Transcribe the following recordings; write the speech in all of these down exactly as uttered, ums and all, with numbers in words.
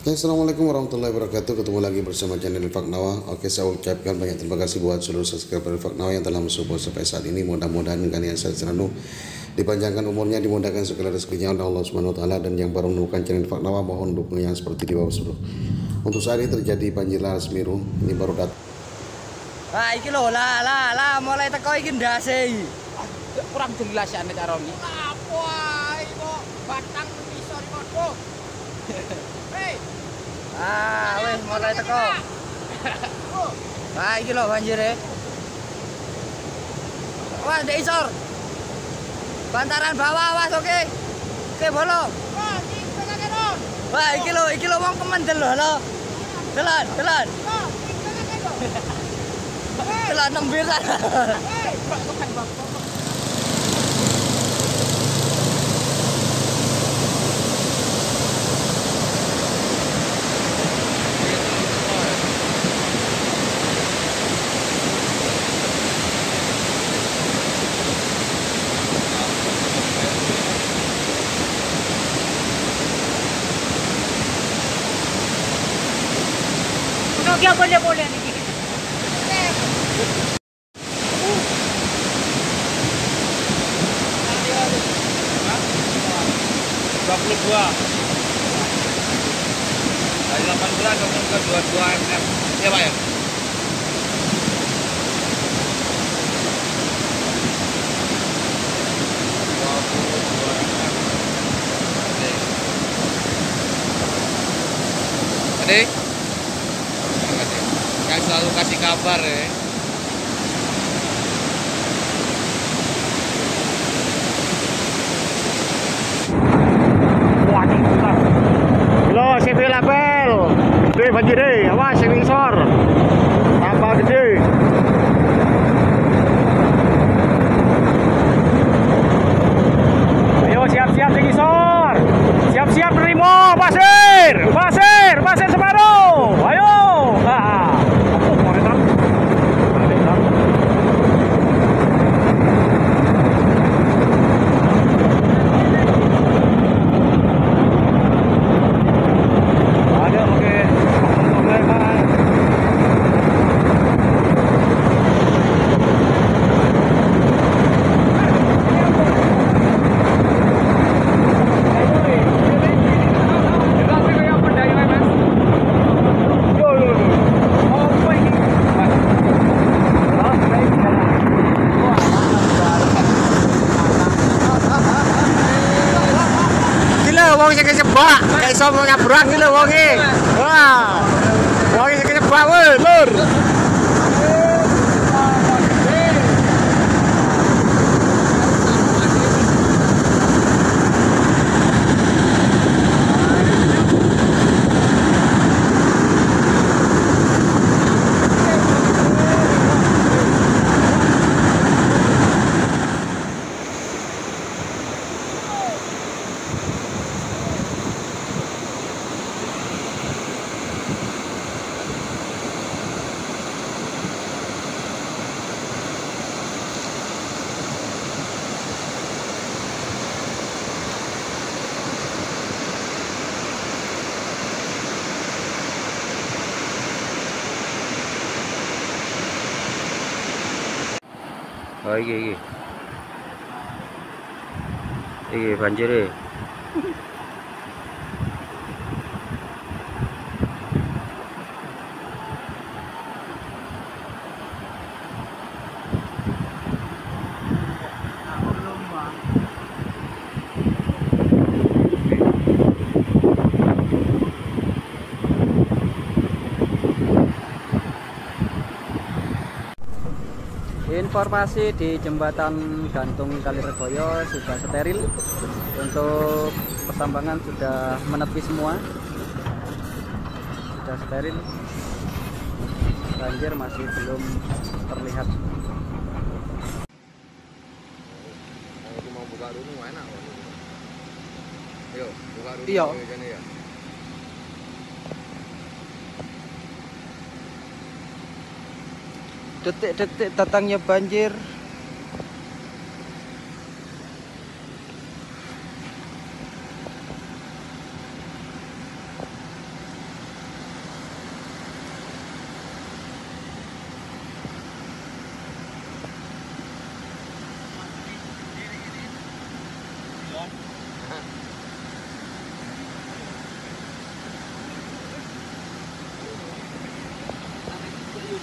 Ya, Assalamualaikum warahmatullahi wabarakatuh. Ketemu lagi bersama channel Faknawa. Oke, saya ucapkan banyak terima kasih buat seluruh subscriber Faknawa yang telah mensupport sampai saat ini. Mudah-mudahan kalian sehat selalu, dipanjangkan umurnya, dimudahkan segala rezekinya oleh Allah Subhanahu wa taala. Dan yang baru menemukan channel Faknawa, mohon dukungan yang seperti di bawah sebelum. Untuk saat ini terjadi banjir lahar Semeru. Ini baru datang. Nah, iki lho, lah lah lah mulai teko iki ndase iki. Kurang jelas ya nek carane. Apa ae kok batang iso rimoto. Hei. Ah, wis mulai teko. Nah, iki lho banjire. Wah, ndek isor. Bantaran bawah, awas oke. Oke, bolo. Wah, iki penake lho. Wah, iki lho, iki lho wong kemendel lho, halo. Jalan, jalan. Wah, iki penake lho. Jalan nembir sana. Hei, kok kan bapak. क्या बोले बोले nih. dua puluh dua dari delapan belas kemudian ke dua puluh dua mm ya Pak ya. dua puluh dua mm. Oke. Adik yang selalu kasih kabar ya. Wah, ini besar. Lo, sipil label. Gede banjir deh, awas sing ngisor. Tambah gede. Ayo siap-siap sing ngisor. Siap-siap nerimo pasir. Pasir, pasir Semeru. Ayo. Ha. Apa mau retak? Wong sing kecebak, gak iso nyabrang iki lho wong iki. Wah. Wong sing kecebak weh, Lur. Oh iki iki. Iki banjire. Informasi di jembatan gantung Kaliregoyo sudah steril, untuk pertambangan sudah menepi semua, sudah steril, banjir masih belum terlihat. Aku mau buka dulu enak. Ayo, buka dulu. Iya. Ya. Detik-detik datangnya banjir.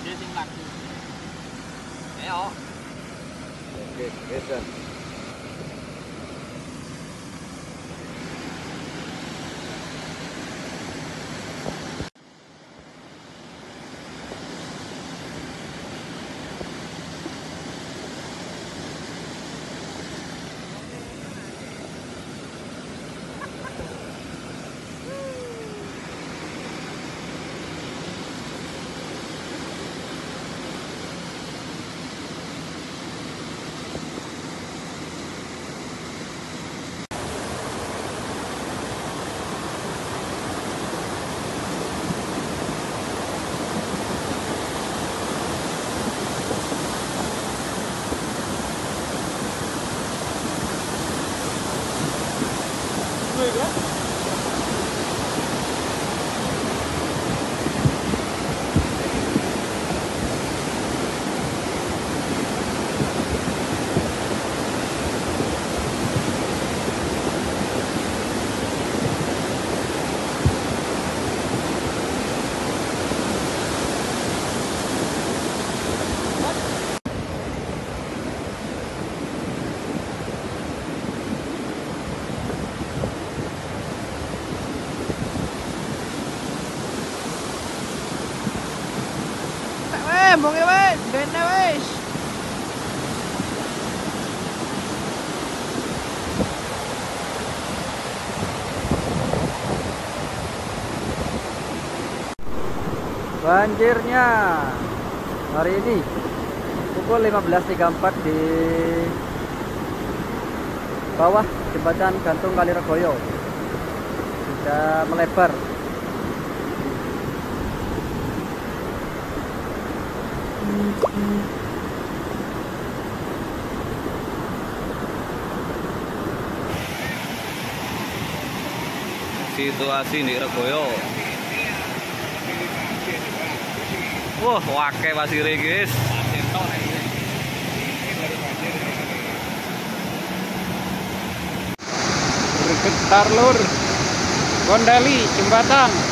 sing laku. Ayo. Oke, bisa. Mbonge wis, dene wis. Banjirnya hari ini pukul lima belas tiga puluh empat di bawah jembatan gantung Kaliregoyo sudah melebar. Situasi di Regoyo. Wah, wake pasire, guys. Bergetar lur. Kondali jembatan.